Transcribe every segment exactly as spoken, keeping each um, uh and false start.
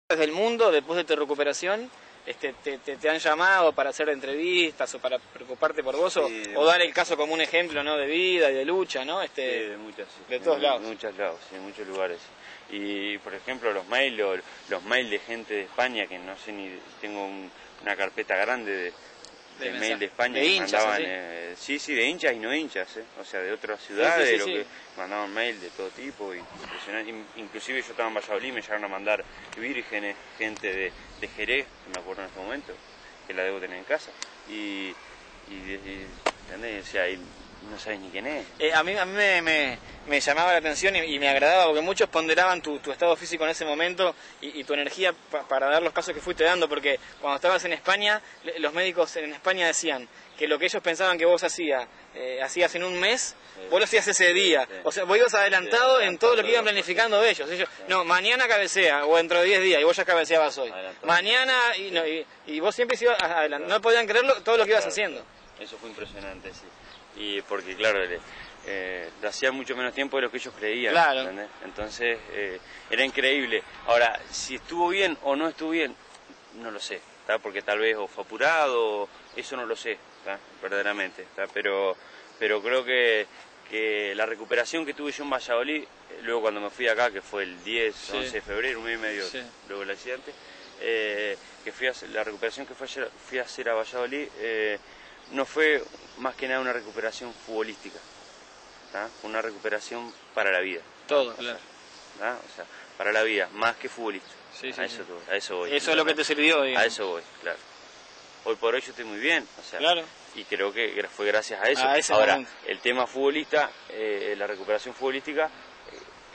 del mundo después de tu recuperación este, te, te, te han llamado para hacer entrevistas o para preocuparte por vos, sí, o, o dar el caso como un ejemplo, ¿no?, de vida y de lucha, ¿no? Este, sí, de muchas, sí. de todos de, lados. De muchos lados, en muchos lugares. Y por ejemplo los mails, los, los mails de gente de España, que no sé ni, tengo un, una carpeta grande de, de, de mail de España, de hinchas, mandaban, ¿sí? Eh, sí, sí, de hinchas y no hinchas, ¿eh? O sea, de otras ciudades, sí, sí, sí, lo sí. que mandaban mail de todo tipo, y impresionante. Inclusive yo estaba en Valladolid, me llegaron a mandar vírgenes, gente de, de Jerez, que me acuerdo en este momento, que la debo tener en casa, y, y, y ¿entendés? O sea, y no sabes ni quién es. Eh, a mí, a mí me, me, me llamaba la atención y, y me agradaba, porque muchos ponderaban tu, tu estado físico en ese momento y, y tu energía pa, para dar los pasos que fuiste dando, porque cuando estabas en España, los médicos en España decían que lo que ellos pensaban que vos hacías, eh, hacías en un mes, sí, vos lo hacías ese día. Sí, sí. O sea, vos ibas adelantado, sí, en todo lo que iban planificando de ellos. ellos sí. No, mañana cabecea, o dentro de diez días, y vos ya cabeceabas hoy. Adelantado. Mañana, y, no, y, y vos siempre ibas adelante. No podían creerlo todo lo que ibas claro, haciendo. Claro. Eso fue impresionante, sí. Y porque, claro, eh, hacía mucho menos tiempo de lo que ellos creían. Claro. ¿Entendés? Entonces, eh, era increíble. Ahora, si estuvo bien o no estuvo bien, no lo sé, ¿tá? Porque tal vez o fue apurado, eso no lo sé, ¿tá? Verdaderamente, ¿tá? Pero, pero creo que, que la recuperación que tuve yo en Valladolid, luego cuando me fui acá, que fue el diez, sí, once de febrero, un mes y medio sí. luego del accidente, eh, que fui a, la recuperación que fui a, fui a hacer a Valladolid, eh, no fue más que nada una recuperación futbolística, ¿tá? Fue una recuperación para la vida. Todo, claro. ¿tá? O sea, para la vida, más que futbolista. Sí, sí, a, eso, sí. a eso voy. Eso es lo que te sirvió, digamos. A eso voy, claro. Hoy por hoy yo estoy muy bien, o sea, claro. Y creo que fue gracias a eso. A ese Ahora, momento. El tema futbolista, eh, la recuperación futbolística, eh,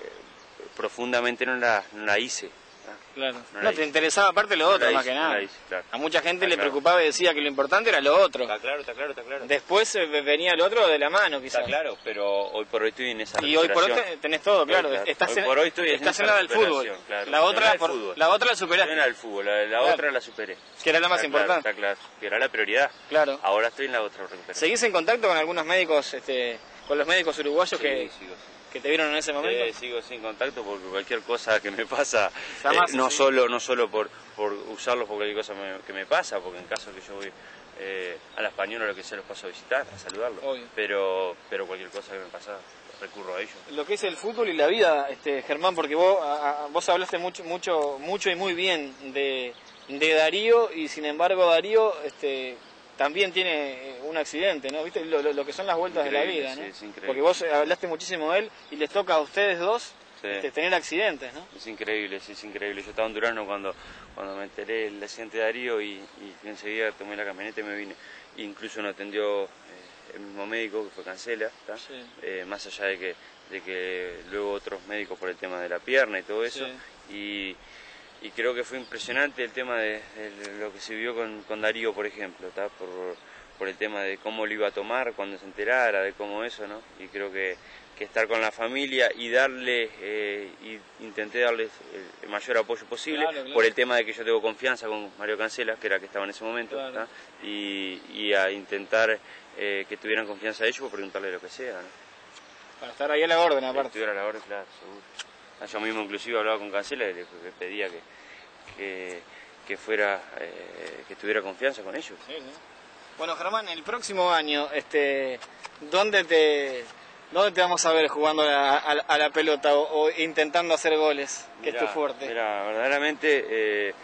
eh, profundamente no la, no la hice. Claro. No, no te hice. Interesaba aparte lo otro, no más hice, que nada. No hice, claro. A mucha gente está le claro. preocupaba y decía que lo importante era lo otro. Está claro, está claro, está claro. Después eh, venía lo otro de la mano, quizás. Está claro, pero hoy por hoy estoy en esa y hoy por hoy tenés todo, claro. claro. Estás hoy en, por hoy estoy en estás esa en la del fútbol. Claro. La otra, por, fútbol. La otra la superaste. En la del fútbol, la, la claro. otra la superé. Que era la más está importante. Claro, está claro, que era la prioridad. Claro. Ahora estoy en la otra recuperación. ¿Seguís en contacto con algunos médicos, este, con los médicos uruguayos sí, que, sigo, sí. que te vieron en ese momento? Sí, sigo sin contacto porque cualquier cosa que me pasa, eh, no sí. solo no solo por, por usarlos por cualquier cosa me, que me pasa, porque en caso que yo voy eh, a la española o lo que sea los paso a visitar, a saludarlos, Obvio. pero pero cualquier cosa que me pasa recurro a ellos. Lo que es el fútbol y la vida, este, Germán, porque vos, a, a, vos hablaste mucho, mucho, mucho y muy bien de, de Darío, y sin embargo Darío este, también tiene un accidente, ¿no? ¿Viste? Lo, lo, lo que son las vueltas increíble, de la vida, ¿no? Sí, es increíble. Porque vos hablaste muchísimo de él y les toca a ustedes dos sí. este, tener accidentes, ¿no? Es increíble, sí, es increíble. Yo estaba en Durano cuando, cuando me enteré del accidente de Darío y, y enseguida tomé la camioneta y me vine. Incluso no atendió eh, el mismo médico, que fue Cancela, sí. eh, más allá de que, de que luego otros médicos por el tema de la pierna y todo eso. Sí. Y, y creo que fue impresionante el tema de, de lo que se vio con, con Darío, por ejemplo, ¿tá? Por, por el tema de cómo lo iba a tomar cuando se enterara, de cómo eso, ¿no? Y creo que, que estar con la familia y darle, eh, y intenté darles el mayor apoyo posible, claro, claro. Por el tema de que yo tengo confianza con Mario Cancela, que era que estaba en ese momento, claro. y, y a intentar eh, que tuvieran confianza de ellos, por preguntarle lo que sea, ¿no? Para estar ahí a la orden, aparte. Que estuviera a la orden, claro, seguro. Yo mismo inclusive hablaba con Cancela y le, le pedía que, que, que fuera, eh, que tuviera confianza con ellos. Sí, sí. Bueno, Germán, el próximo año, este, ¿dónde te, dónde te vamos a ver jugando a, a, a la pelota o, o intentando hacer goles? Que es tu fuerte. Mira, verdaderamente eh,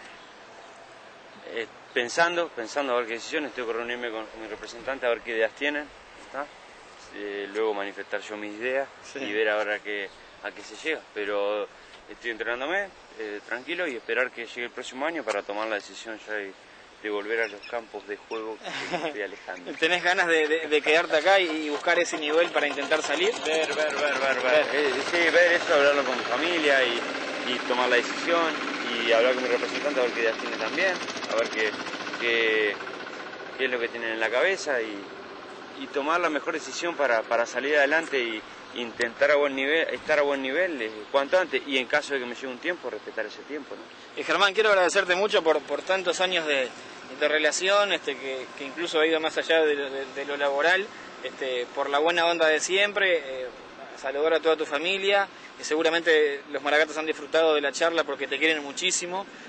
eh, pensando, pensando a ver qué decisiones, tengo que reunirme con, con mi representante a ver qué ideas tienen, ¿está? Eh, luego manifestar yo mis ideas sí. y ver ahora qué a qué se llega, pero estoy entrenándome eh, tranquilo y esperar que llegue el próximo año para tomar la decisión ya de, de volver a los campos de juego que me estoy alejando. ¿Tenés ganas de, de, de quedarte acá y buscar ese nivel para intentar salir? Ver, ver, ver, ver, ver. ver. Eh, sí, ver eso, hablarlo con mi familia y, y tomar la decisión y hablar con mi representante a ver qué ideas tiene también, a ver qué, qué, qué es lo que tienen en la cabeza y, y tomar la mejor decisión para, para salir adelante y intentar a buen nivel, estar a buen nivel eh, cuanto antes y en caso de que me lleve un tiempo, respetar ese tiempo, ¿no? Y Germán, quiero agradecerte mucho por, por tantos años de, de relación, este, que, que incluso ha ido más allá de, de, de lo laboral, este, por la buena onda de siempre, eh, saludar a toda tu familia, y seguramente los Maragatas han disfrutado de la charla porque te quieren muchísimo,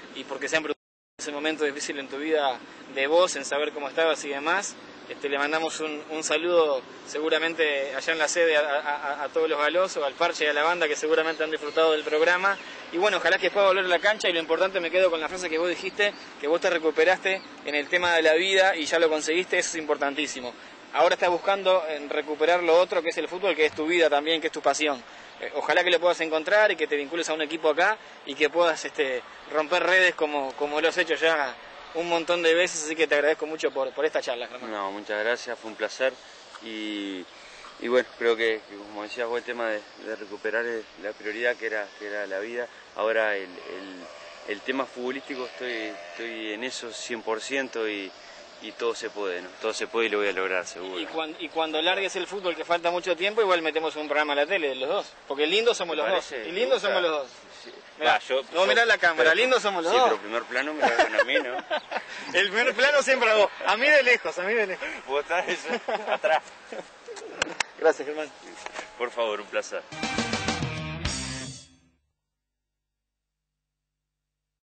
y porque se han producido ese momento difícil en tu vida de vos, en saber cómo estabas y demás. Este, le mandamos un, un saludo seguramente allá en la sede a, a, a todos los galosos, al parche y a la banda que seguramente han disfrutado del programa. Y bueno, ojalá que pueda volver a la cancha, y lo importante, me quedo con la frase que vos dijiste, que vos te recuperaste en el tema de la vida y ya lo conseguiste, eso es importantísimo. Ahora estás buscando en recuperar lo otro, que es el fútbol, que es tu vida también, que es tu pasión. Eh, ojalá que lo puedas encontrar y que te vincules a un equipo acá y que puedas este, romper redes como, como lo has hecho ya un montón de veces, así que te agradezco mucho por, por esta charla, Germán. No, muchas gracias, fue un placer y, y bueno, creo que, que como decías vos, el tema de, de recuperar la prioridad que era, que era la vida. Ahora el, el, el tema futbolístico, estoy, estoy en eso cien por ciento y, y todo se puede, ¿no? Todo se puede y lo voy a lograr, seguro. Y cuando, y cuando largues el fútbol, que falta mucho tiempo, igual metemos un programa a la tele de los dos, porque lindos somos los dos, y lindos somos los dos. Sí. Mirá, Va, yo, no, mirá la cámara, lindos somos los sí, dos. Sí, pero primer plano me lo a mí, ¿no? El primer plano siempre a vos, a mí de lejos, a mí de lejos. Vos estás atrás. Gracias, Germán. Por favor, un placer.